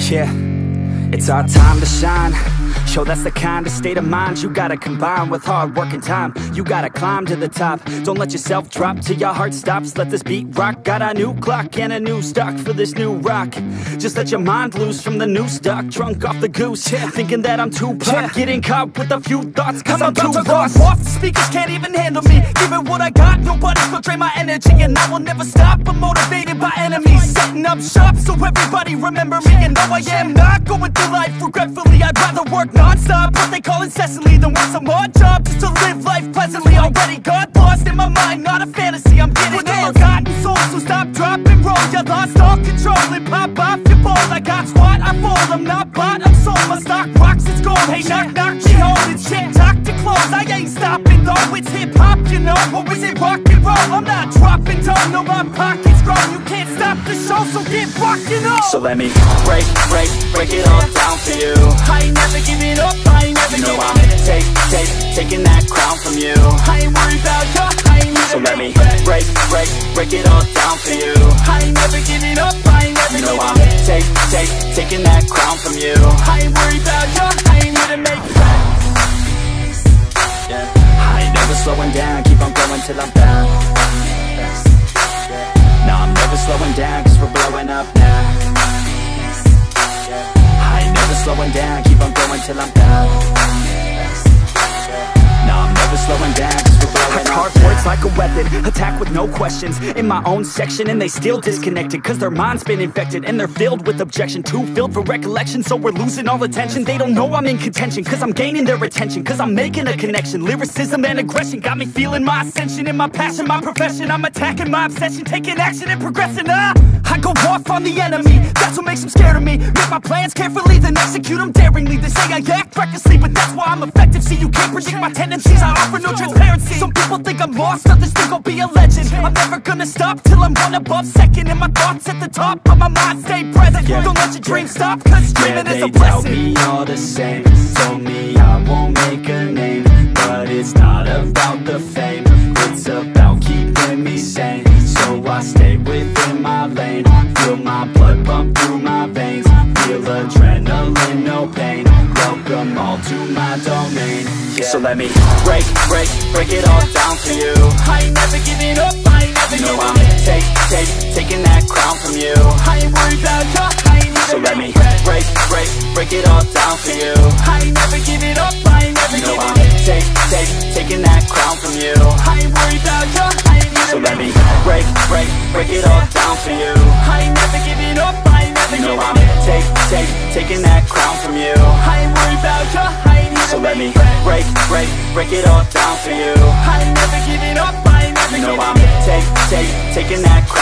Yeah, it's our time to shine. Show that's the kind of state of mind you gotta combine with hard work and time. You gotta climb to the top. Don't let yourself drop till your heart stops. Let this beat rock. Got a new clock and a new stock for this new rock. Just let your mind loose from the new stock. Drunk off the goose, yeah. Thinking that I'm too pop. Getting caught with a few thoughts cause I'm too lost. Off, the speakers can't even handle me. Give it what I got, nobody's gonna drain my energy. And I will never stop, I'm motivated by enemies. Setting up shop so everybody remember me. And no, I am not going through life regretfully. I'd rather work non-stop, what they call incessantly, than work some odd job just to live life pleasantly. Already got lost in my mind, not a fantasy, I'm getting ill. Forgotten soul, so stop, drop, and roll. You lost all control and pop off your ball. I got squat, I fall, I'm not bought, I'm sold. My stock rocks, it's gold. Hey, knock, knock, she holding shit, talk to close. I ain't stopping though, it's hip-hop, you know. Or is it rock and roll? I'm not dropping down, no, my pocket's grown. You can't stop the show, so get rockin' on. So let me break it all down for you. I ain't never giving up, I ain't never giving up. Taking that crown from you. I ain't worried about you, I ain't never. So let me break it all down for you. I ain't never giving up, I ain't never giving up. Taking that crown from you. I ain't worried about you, I ain't here to make friends. Yeah. I ain't never slowing down, keep on going till I'm down. No, I'm never slowing down cause we're blowing up now. I ain't never slowing down, keep on going till I'm down. No, I'm never slowing down cause we're blowing up. Hard words like a weapon, attack with no questions. In my own section and they still disconnected cause their mind's been infected and they're filled with objection. Too filled for recollection so we're losing all attention. They don't know I'm in contention cause I'm gaining their attention. Cause I'm making a connection. Lyricism and aggression got me feeling my ascension. In my passion, my profession, I'm attacking my obsession. Taking action and progressing. I go off on the enemy, that's what makes them scared of me. Make my plans carefully, then execute them daringly. They say I act recklessly, but that's why I'm effective. See, you can't predict my tendencies, I offer no transparency. Some people think I'm lost, others think I'll be a legend. I'm never gonna stop till I'm one above second. And my thoughts at the top, but my mind stay present. Don't let your dreams stop, cause dreaming is a blessing. They tell me all the same, told me I won't make a name. But it's not about the fame, it's about keeping me sane. So I stay within my lane, feel my blood pump through my veins. Feel adrenaline, no pain, welcome all to my domain. So let me break it all down for you. I ain't never giving up, I ain't never giving up. I'm taking that crown from you. I ain't worried about you, I ain't never. So let me break it all down for you. I ain't never giving up, I ain't never giving up. I'm taking that crown from you. I ain't worried about you, I ain't never. So let me break it all down for you. I ain't never giving up, I ain't never giving up. I'm taking that crown from you. I ain't worried about you, I ain't never. So let me break it all down for you. I ain't never giving up, I ain't never giving up. I'm taking that crown.